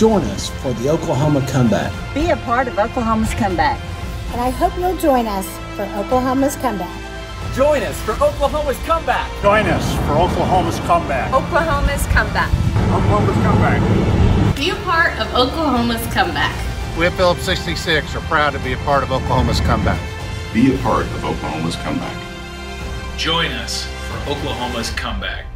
Join us for the Oklahoma comeback. Be a part of Oklahoma's comeback. And I hope you'll join us for Oklahoma's comeback. Join us for Oklahoma's comeback. Join us for Oklahoma's comeback. Oklahoma's comeback. Oklahoma's comeback. Be a part of Oklahoma's comeback. We at Phillips 66 are proud to be a part of Oklahoma's comeback. Be a part of Oklahoma's comeback. Join us for Oklahoma's comeback.